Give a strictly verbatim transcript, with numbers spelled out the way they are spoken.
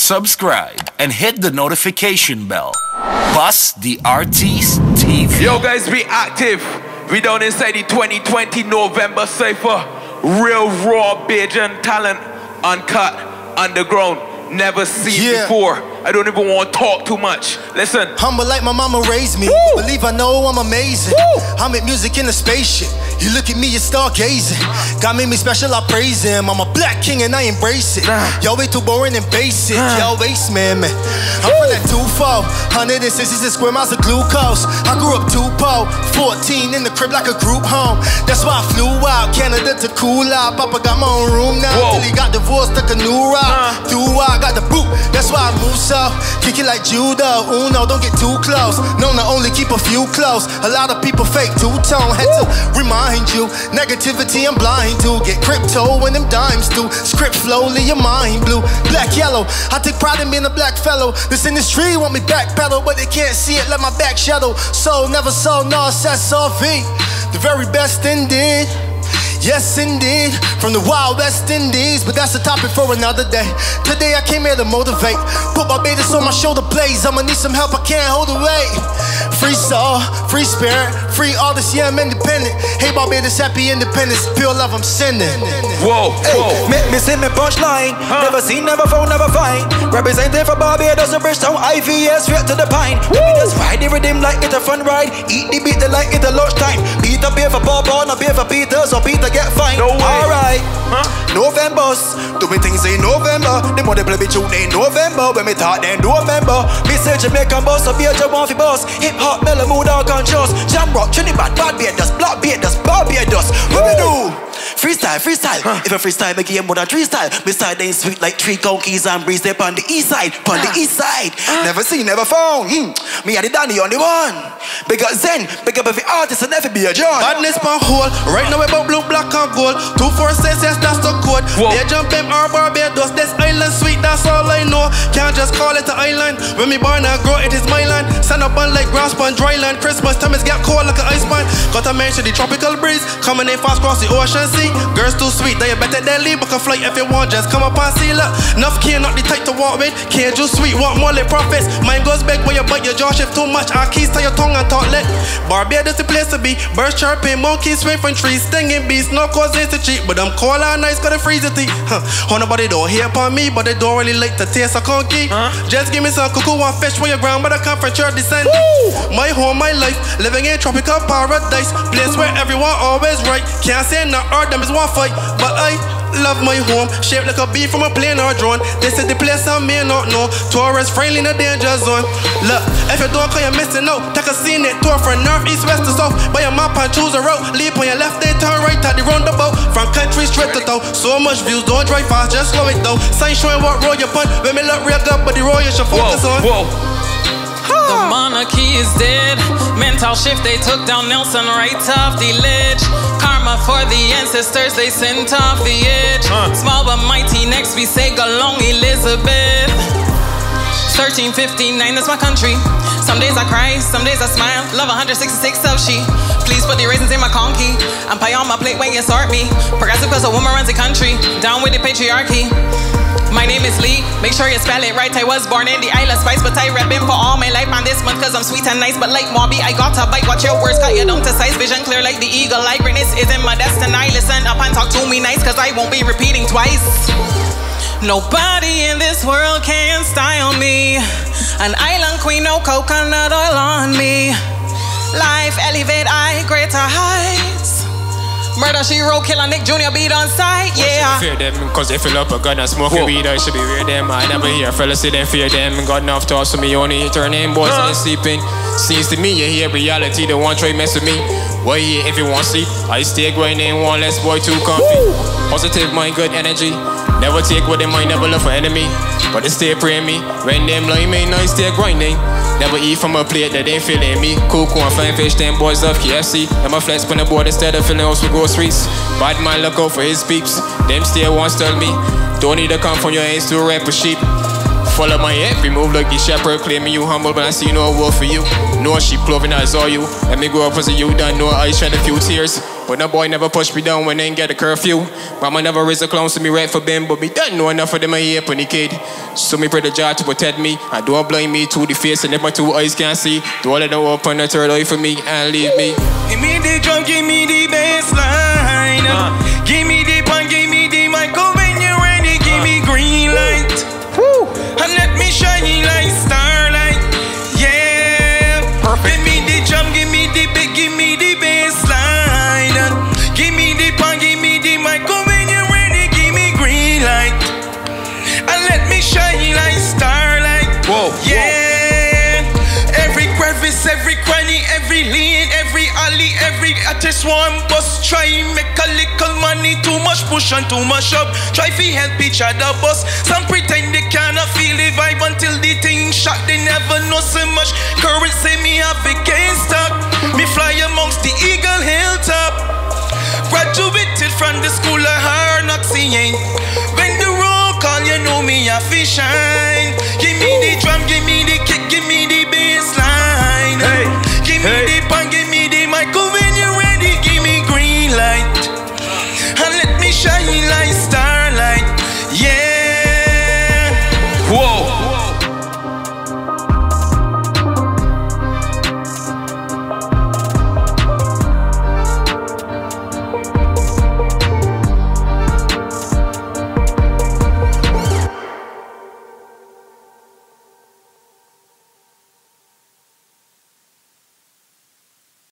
subscribe, and hit the notification bell. Bus the Artist T V. Yo guys, be active. We down inside the twenty twenty November Cypher. Real raw Bajan talent, uncut, underground, never seen yeah. before. I don't even want to talk too much. Listen. Humble like my mama raised me. Woo. Believe I know I'm amazing. Woo. I make music in a spaceship. You look at me, you stargazing. God made me special, I praise him. I'm a black king and I embrace it. Nah. Y'all way too boring and basic. Nah. Y'all waste man, man. I'm from that two four, one hundred sixty-six square miles of glucose. I grew up two po, fourteen in the crib like a group home. That's why I flew out Canada to cool out. Papa got my own room now. Whoa. Till he got divorced, took a new route. Nah. Through I got the boot. That's why I move so. Kick it like judo. Uno, don't get too close. Known to only keep a few close. A lot of people fake two-tone. Had to remind you. Negativity I'm blind to. Get crypto when them dimes do. Script slowly, your mind blue. Black, yellow. I take pride in being a black fellow. This industry want me backpedal, but they can't see it, let my back shadow. So never saw no S O V. The very best indeed. Yes indeed, from the wild West Indies, but that's a topic for another day. Today I came here to motivate. Put my Barbados on my shoulder blades. I'ma need some help, I can't hold the weight. Free soul, free spirit, free artist, yeah I'm independent. Hey Barbados, happy independence, pure love I'm sending. Whoa, hey, whoa. Make me sing me punchline. Huh? Never seen, never found, never find. Representing for Barbados and Bridgetown, I V S straight to the pine. Let me just ride the rhythm like it's a fun ride. Eat the beat the like it's a lunchtime. Peter beer for Bob, not beer for Peter, so Peter get fine. No way. Alright, huh? November's do me things in November. The money play me tune in November. When me talk then November. Me say Jamaican boss, so be a job one for boss. Hip hop, mellow mood, all conscious. Jam rock, Trinidad, Barbados, Black Barbados, Barbados. What we do? Freestyle, freestyle. Huh. If a freestyle, make game more than three style. Me side ain't sweet like three conkeys and breeze. They on the east side, on the east side. Uh. Never seen, never found. Hmm. Me and the Danny on the one. Big up Zen, big up every artist and never be a John. Badness my hole. Right now we about blue, black and gold. Two four six, yes that's the code. Whoa. They jump in our Barbados. This island sweet, that's all I know. Can't just call it an island. When me born and grow, it is my land. Stand up on like grass on dry land. Christmas time is get cold like an ice pan. Gotta mention the tropical breeze coming in fast across the ocean sea. Girls too sweet, they better than leave. But can fly if you want, just come up and see. Look, enough cane not the type to walk with. Can't just sweet, want more like profits. Mine goes back when you bite your jaw shift too much. Our keys tie your tongue and talk lit. Barbados the place to be. Birds chirping, monkeys swing from trees, stinging bees. No cause is to cheat, but I'm cold and nice, gotta freeze the tea. Huh. Oh, nobody don't hear upon me, but they don't really like the taste of conky. Huh? Just give me some cuckoo and fish when you're ground, but I come from church descent. My home, my life, living in tropical paradise. Place where everyone always right. Can't say not earth, them is one fight, but I love my home, shaped like a bee from a plane or a drone. This is the place I may not know. Tourist friendly in a danger zone. Look, if you don't call you missing out. Take a scenic tour from north, east, west to south. Buy a map and choose a route. Leap on your left, then turn right at the roundabout. From country straight to town. So much views, don't drive fast, just slow it down. Sign showing what road you put. When me look real good, but the road you should focus whoa, on. Whoa. The monarchy is dead. Mental shift, they took down Nelson right off the ledge. Karma for the ancestors, they sent off the edge. uh. Small but mighty, next we say go long Elizabeth. Thirteen fifty-nine is my country. Some days I cry, some days I smile. Love one sixty-six of she. Please put the raisins in my conky and pie on my plate when you sort me. Progressive cause a woman runs the country. Down with the patriarchy. My name is Lee, make sure you spell it right. I was born in the Isle of Spice, but I reppin' for all my life on this month cause I'm sweet and nice. But like Mobby, I got to bite. Watch your words, cut you down to size. Vision clear like the eagle. Like greatness isn't my destiny. Listen up and talk to me nice cause I won't be repeating twice. Nobody in this world can style me. An island queen, no coconut oil on me. Life elevate, I greater heights. Murder, she wrote, killer Nick Junior beat on sight, yeah. Fear them, cause they fill up a gun and smoke a weed. I should be weird them. I never hear fellas say them fear them. Got enough thoughts for me, only hit her name, boys uh. ain't sleeping. Seems to me you hear reality, the one try mess with me. Why yeah, if you want sleep, I stay grinding, one less boy too comfy. Woo. Positive mind, good energy. Never take what they might, never look for enemy. But they stay praying me. When them lie me, I stay grinding. Never eat from a plate that ain't feeling me. Cocoa and fine fish, them boys love K F C. Them a flex on the board instead of filling house with groceries. Bad man look out for his peeps. Them stay once tell me. Don't need to come from your hands to rap a sheep. Follow my every move like the shepherd. Claiming you humble, but I see no wolf for you. No sheep clothing, I saw you. Let me grow up as a youth, don't know I shed a few tears. But no boy never push me down when they ain't get a curfew. Mama never raised a clown, so me right for them. But me don't know enough of them I hear for the kid. So me pray the jar to protect me. I don't blind me to the face and if my two eyes can't see. Do all of them open the third eye for me and leave me. Give me the drum, give me the bass line. Uh. Give me the pun, give me the mic. When you're ready, give uh. me green light. Woo. And let me shine like starlight. Yeah. Perfect. Give me the drum, give me the beat, give me the bass line. Give me the pun, give me the mic. When you're ready, give me green light. And let me shine like starlight. Whoa. Yeah. Whoa. Every crevice, every cranny, every lane, every alley, every artist one bus. Try make a little money, too much push and too much up. Try to help each other bus. Some pretend they cannot feel the vibe until the thing shot. They never know so much.